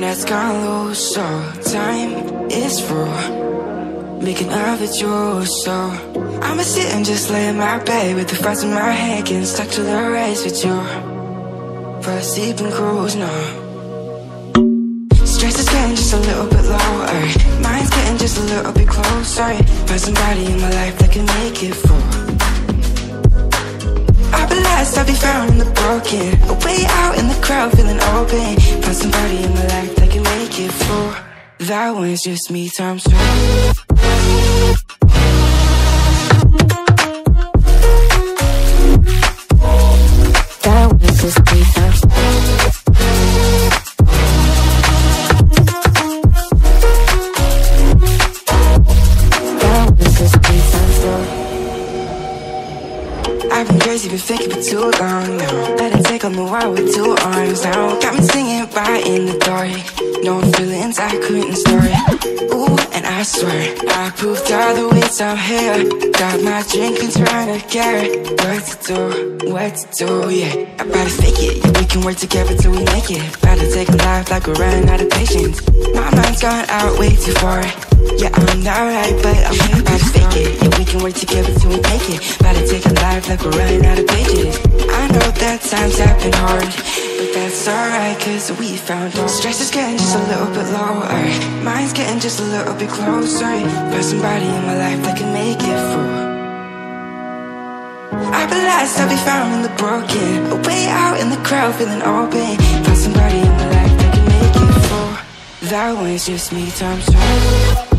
that's gone lose. So time is through, making of it yours. So I'ma sit and just lay in my bed with the thoughts in my head, getting stuck to the race with you. For a sleeping cruise, no. Stress is getting just a little bit lower, mind's getting just a little bit closer. Find somebody in my life that can make it through. I'll be lost, I'll be found in the broken, way out in the crowd feeling open. Find somebody in my life that can make it through. That one's just me times two. That one's just me times two. I've been crazy, been thinking for too long now. Let it take on the world with two arms now. Got me singing right in the dark, no feelings I couldn't start. Ooh, and I swear I proved all the ways I'm here. Got my drink and trying to get what to do, yeah. I better fake it, yeah, we can work together till we make it. Better take a life like we're running out of patience. My mind's gone out way too far. Yeah, I'm not right, but I'm about to fake it. Yeah, we can work together till we make it. About to take a life like we're running out of pages. I know that times have been hard, but that's alright, cause we found out. Stress is getting just a little bit lower, mind's getting just a little bit closer. Find somebody in my life that can make it through. I'll be lost, I'll be found in the broken, way out in the crowd feeling open. Find somebody in my life that can make it through. That one's just me times two.